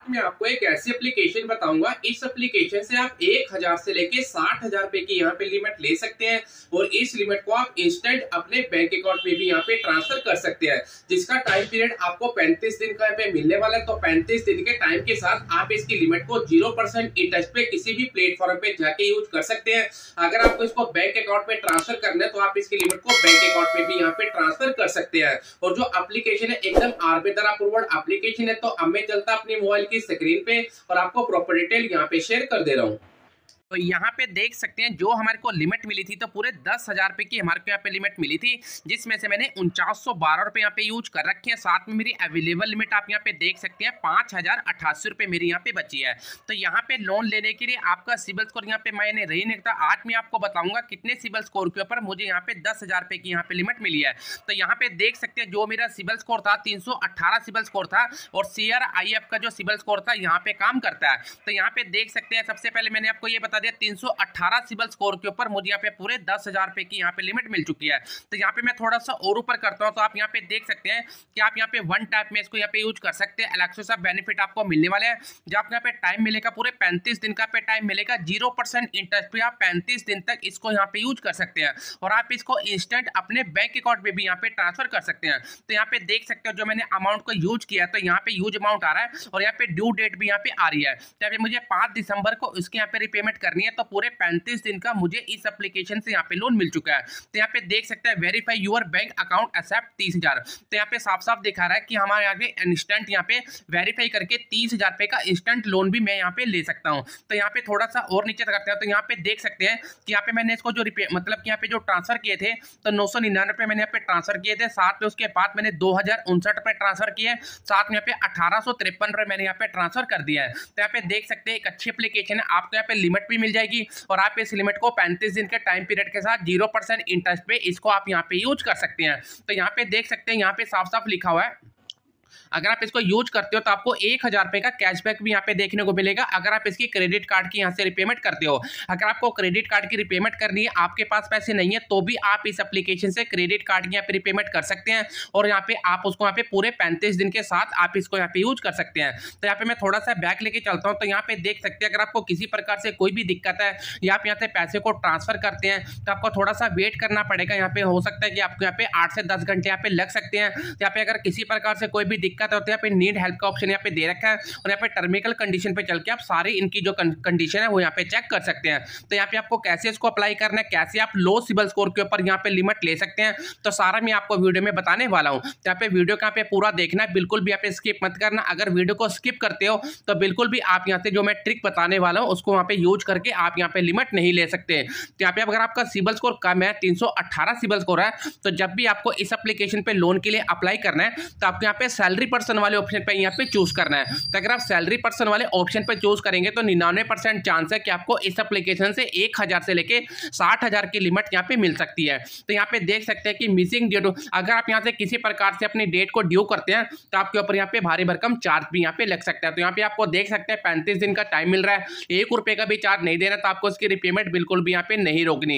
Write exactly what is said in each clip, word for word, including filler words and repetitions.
मैं आपको एक ऐसी एप्लीकेशन बताऊंगा। इस एप्लीकेशन से आप एक हजार से लेके साठ हजार रुपए की यहाँ पे लिमिट ले सकते हैं और इस लिमिट को आप इंस्टेंट अपने बैंक अकाउंट में भी यहाँ पे ट्रांसफर कर सकते हैं, जिसका टाइम पीरियड आपको पैंतीस दिन का पे मिलने वाला है। तो पैंतीस दिन के टाइम के साथ आप इसकी लिमिट को जीरो परसेंट इंटरेस्ट पे किसी भी प्लेटफॉर्म पे जाके यूज कर सकते हैं। अगर आपको इसको बैंक अकाउंट में ट्रांसफर करना है तो आप इसकी लिमिट को बैंक अकाउंट में भी यहाँ पे ट्रांसफर कर सकते हैं। और जो एप्लीकेशन है एकदम आरबीआई अप्रूव्ड एप्लीकेशन है। तो अब मैं चलता अपनी मोबाइल की स्क्रीन पे और आपको प्रॉपर डिटेल यहाँ पे शेयर कर दे रहा हूँ। तो यहाँ पे देख सकते हैं जो हमारे को लिमिट मिली थी तो पूरे दस हजार रुपए की हमारे को यहाँ पे लिमिट मिली थी, जिसमें से मैंने उनचास सौ बारह रुपए यहाँ पे यूज कर रखे हैं। साथ में मेरी अवेलेबल लिमिट आप यहाँ पे देख सकते हैं पांच हजार अट्ठासी रुपए मेरी यहाँ पे बची है। तो यहाँ पे लोन लेने के लिए आपका सिबिल स्कोर यहाँ पे मैंने रही नहीं था। आज मैं आपको बताऊंगा कितने सिबिल स्कोर के ऊपर मुझे यहाँ पे दस हजार रुपए की यहाँ पे लिमिट मिली है। तो यहाँ पे देख सकते हैं जो मेरा सिबिल स्कोर था तीन सौ अट्ठारह सिबिल स्कोर था और सी आर आई एफ का जो सिबिल स्कोर था यहाँ पे काम करता है। तो यहाँ पे देख सकते हैं सबसे पहले मैंने आपको ये बता दिया तीन सौ अट्ठारह सिबिल स्कोर के ऊपर मुझे यहाँ पे पूरे दस हजार रुपए की यहाँ पे लिमिट मिल चुकी है। तो यहाँ पे मैं थोड़ा सा और ऊपर करता हूँ तो आप यहाँ पे देख सकते हैं कि आप यहाँ पे वन टैप में इसको यहाँ पे यूज कर सकते हैं। अलग से बेनिफिट आपको मिलने वाले हैं। जब आपको यहाँ पे टाइम मिलेगा पूरे पैंतीस दिन का पे टाइम मिलेगा, जीरो परसेंट इंटरेस्ट पे आप पैंतीस दिन तक इसको यहाँ पे यूज कर सकते हैं और आप इसको इंस्टेंट अपने बैंक अकाउंट में भी यहाँ पे ट्रांसफर कर सकते हैं। तो यहाँ पे देख सकते हो जो मैंने अमाउंट को यूज किया तो यहाँ पे यूज अमाउंट आ रहा है और यहाँ पे ड्यू डेट भी यहाँ पे आ रही है। तो यहाँ पे मुझे पांच दिसंबर को इसके यहाँ पे रिपेमेंट करनी है। तो पूरे पैंतीस दिन का मुझे इस एप्लीकेशन से यहाँ पे लोन मिल चुका है। तो यहाँ पे देख सकते हैं verify your bank account except तीस हजार। तो यहाँ पे साफ साफ दिखा रहा है कि हमारे आगे इंस्टेंट यहाँ पे वेरीफाई करके तीस हजार रुपए का इंस्टेंट लोन भी मैं यहाँ पे ले सकता हूँ। तो यहाँ पे थोड़ा सा और नीचे करते हैं तो यहाँ पे देख सकते हैं कि यहाँ पे मैंने इसको जो रिपे मतलब कि यहाँ पे जो ट्रांसफर किए थे तो नौ सौ निन्यानवे रुपए मैंने यहाँ पे ट्रांसफर किए थे। साथ में उसके बाद मैंने दो हजार उनसठ रुपए ट्रांसफर किए, साथ में यहाँ पे अठारह सौ तिरपन रुपए मैंने यहाँ पे ट्रांसफर कर दिया है। तो यहाँ पे देख सकते हैं एक अच्छी एप्लीकेशन है। आपको यहाँ पे लिमिट भी मिल जाएगी और आप इस लिमिट को पैंतीस दिन के टाइम पीरियड के साथ जीरो परसेंट इंटरेस्ट पे इसको आप यहाँ पे यूज कर सकते हैं। तो यहाँ पे देख सकते हैं यहाँ पे साफ साफ लिखा हुआ है अगर आप इसको यूज करते हो तो आपको एक हजार रुपए का कैशबैक भी यहाँ पे देखने को मिलेगा अगर आप इसकी क्रेडिट कार्ड की यहाँ से रिपेमेंट करते हो। अगर आपको क्रेडिट कार्ड की रिपेमेंट करनी है, आपके पास पैसे नहीं है तो भी आप इस एप्लीकेशन से क्रेडिट कार्ड की यहाँ पे रिपेमेंट कर सकते हैं और यहाँ पे आप उसको यहाँ पे पूरे पैंतीस दिन के साथ आप इसको यहाँ पे यूज कर सकते हैं। तो यहाँ पे मैं थोड़ा सा बैक लेके चलता हूँ। तो यहाँ पे देख सकते हैं अगर आपको किसी प्रकार से कोई भी दिक्कत है या आप यहाँ से पैसे को ट्रांसफर करते हैं तो आपको थोड़ा सा वेट करना पड़ेगा। यहाँ पे हो सकता है कि आपको यहाँ पे आठ से दस घंटे यहाँ पे लग सकते हैं। यहाँ पे अगर किसी प्रकार से कोई भी दिक्कत होती है यहाँ पे नीड हेल्प का ऑप्शन यहाँ पे दे रखा है और यहाँ पे टर्मिकल कंडीशन पे चल के आप सारी इनकी जो कंडीशन है वो यहाँ पे चेक कर सकते हैं। तो यहाँ पे आपको कैसे इसको अप्लाई करना है, कैसे आप लो सिबिल स्कोर के ऊपर यहाँ पे लिमिट ले सकते हैं, तो सारा मैं आपको वीडियो में बताने वाला हूँ। तो यहाँ पे वीडियो का यहाँ पे पूरा देखना है, बिल्कुल भी यहाँ पे स्किप मत करना। अगर वीडियो को स्किप करते हो तो बिल्कुल भी आप यहाँ से जो मैं ट्रिक बताने वाला हूँ उसको वहाँ पे यूज करके आप यहाँ पे लिमिट नहीं ले सकते। तो यहाँ पे अगर आपका सिबिल स्कोर कम है, तीन सौ अट्ठारह सिबिल स्कोर है, तो जब भी आपको इस एप्लीकेशन पे लोन के लिए अप्लाई करना है तो आपको यहाँ पे सैलरी पर्सन वाले ऑप्शन पे यहाँ पे चूज करना है। तो अगर आप सैलरी पर्सन वाले ऑप्शन पे चूज करेंगे तो निन्यानवे परसेंट चांस है कि आपको इस एप्लीकेशन से एक हजार से लेके साठ हजार की लिमिट यहाँ पे मिल सकती है। तो यहाँ पे देख सकते हैं कि मिसिंग डेट, अगर आप यहाँ से किसी प्रकार से अपनी डेट को ड्यू करते हैं तो आपके ऊपर यहाँ पे भारी भरकम चार्ज भी यहाँ पे लग सकता है। तो यहाँ पे आपको देख सकते हैं पैंतीस दिन का टाइम मिल रहा है, एक रुपए का भी चार्ज नहीं देना, तो आपको इसकी रिपेमेंट बिल्कुल भी यहाँ पे नहीं रोकनी।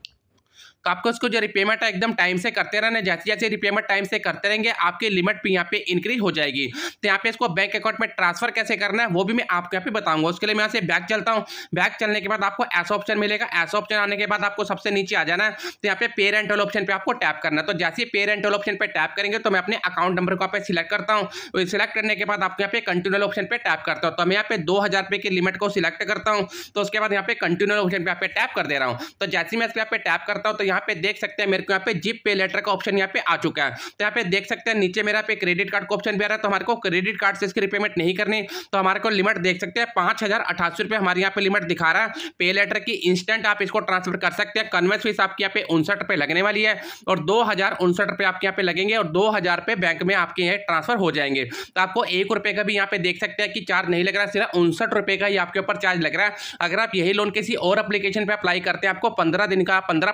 तो आपको इसको जो रिपेमेंट है एकदम टाइम से करते रहना। जैसे जैसे रिपेमेंट टाइम से करते रहेंगे आपकी लिमिट भी यहाँ पे इंक्रीज हो जाएगी। तो यहाँ पे इसको बैंक अकाउंट में ट्रांसफर कैसे करना है वो भी मैं आपको यहाँ पे बताऊंगा। उसके लिए मैं यहाँ से बैक चलता हूँ। बैक चलने के बाद आपको ऐसा ऑप्शन मिलेगा। ऐसा ऑप्शन आने के बाद आपको सबसे नीचे आ जाना है। तो यहाँ पे पेरेंटल ऑप्शन पे आपको टैप करना है। तो जैसे ही पेरेंटल ऑप्शन पे टैप करेंगे तो मैं अपने अकाउंट नंबर को यहाँ पे सिलेक्ट करता हूँ। सिलेक्ट करने के बाद आपको यहाँ पे कंटिन्यूअल ऑप्शन पे टैप करता हूँ। तो मैं यहाँ पे दो हजार रुपए की लिमिट को सिलेक्ट करता हूँ। तो उसके बाद यहाँ पे कंटिन्यूअल ऑप्शन पे यहाँ पे टैप कर दे रहा हूँ। तो जैसे मैं इस पे टैप करता हूँ तो यहाँ पे देख सकते हैं मेरे को यहाँ पे जिप पे लेटर का ऑप्शन यहाँ पे आ चुका है। तो यहाँ पे देख सकते हैं नीचे मेरा पे क्रेडिट कार्ड का ऑप्शन भी आ रहा है। तो हमारे को क्रेडिट कार्ड से इसकी रिपेमेंट नहीं करनी, तो हमारे को लिमिट देख सकते हैं पांच हजार अठासी रुपए हमारे यहाँ पे लिमिट दिखा रहा है। पे लेटर की इंस्टेंट आप इसको ट्रांसफर कर सकते हैं। कन्वेंस फीस आपके यहाँ पे उनसठ रुपए लगने वाली है और दो हजार उनसठ रुपए आपके यहाँ पे लगेंगे और दो हजार रुपए बैंक में आपके यहाँ ट्रांसफर हो जाएंगे। तो आपको एक रुपए का भी यहाँ पे देख सकते हैं कि चार्ज नहीं लग रहा है, सिर्फ उनसठ रुपए का ही आपके ऊपर चार्ज लग रहा है। अगर आप यही लोन किसी और एप्लीकेशन पे अप्लाई करते हैं आपको पंद्रह दिन का पंद्रह पंद्रह सौ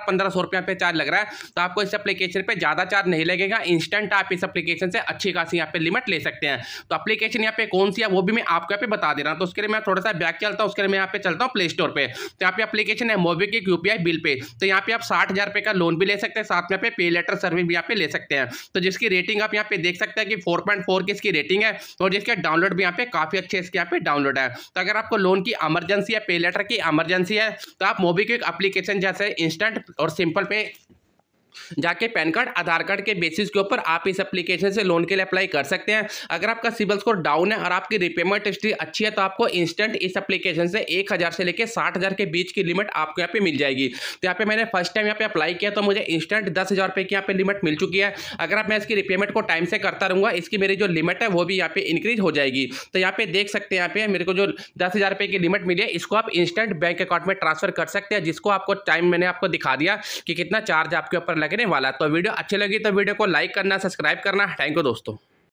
रुपये पे चार्ज लग रहा है, तो आपको इस एप्लीकेशन पे ज़्यादा चार्ज नहीं लगेगा। इंस्टेंट आप इस एप्लीकेशन से अच्छी खासी यहाँ पे लिमिट ले सकते हैं। तो एप्लीकेशन यहाँ पे कौन सी है वो भी मैं आपको यहाँ पे बता दे रहा हूँ। तो उसके लिए मैं थोड़ा सा बैक चलता हूँ, उसके लिए मैं यहाँ पे चलता हूँ प्ले स्टोर पे। तो यहाँ पे एप्लीकेशन है मोबीक्विक यूपीआई बिल पे। तो यहाँ पे आप साठ हजार रुपये का लोन भी ले सकते हैं, साथ में पे पे लेटर सर्विस भी यहाँ पे ले सकते हैं। तो जिसकी रेटिंग आप यहाँ पे देख सकते हैं कि फोर पॉइंट फोर की इसकी रेटिंग है, और जिसके डाउनलोड भी यहाँ पे काफी अच्छे इसके यहाँ पे डाउनलोड है। तो अगर आपको लोन की इमरजेंसी है, पे लेटर की इमरजेंसी है, तो आप मोबीक्विक एप्लीकेशन जैसे इंस्टेंट और सिंपल पे जाके पैन कार्ड आधार कार्ड के बेसिस के ऊपर आप इस एप्लीकेशन से लोन के लिए अप्लाई कर सकते हैं। अगर आपका सिबिल स्कोर डाउन है और आपकी रिपेमेंट हिस्ट्री अच्छी है, तो आपको इंस्टेंट इस एप्लीकेशन से एक हज़ार से लेकर साठ हज़ार के बीच की लिमिट आपको यहाँ पे मिल जाएगी। तो यहाँ पे मैंने फर्स्ट टाइम यहाँ पे अप्लाई किया तो मुझे इंस्टेंट दस हज़ार रुपये की यहाँ पे लिमिट मिल चुकी है। अगर आप मैं इसकी रिपेमेंट को टाइम से करता रहूँगा, इसकी मेरी जो लिमिट है वो भी यहाँ पे इंक्रीज हो जाएगी। तो यहाँ पे देख सकते हैं, यहाँ पे मेरे को जो दस हज़ार रुपये की लिमिट मिली है, इसको आप इंस्टेंट बैंक अकाउंट में ट्रांसफर कर सकते हैं, जिसको आपको टाइम मैंने आपको दिखा दिया कि कितना चार्ज आपके ऊपर लगने वाला। तो वीडियो अच्छी लगी तो वीडियो को लाइक करना, सब्सक्राइब करना। थैंक यू दोस्तों।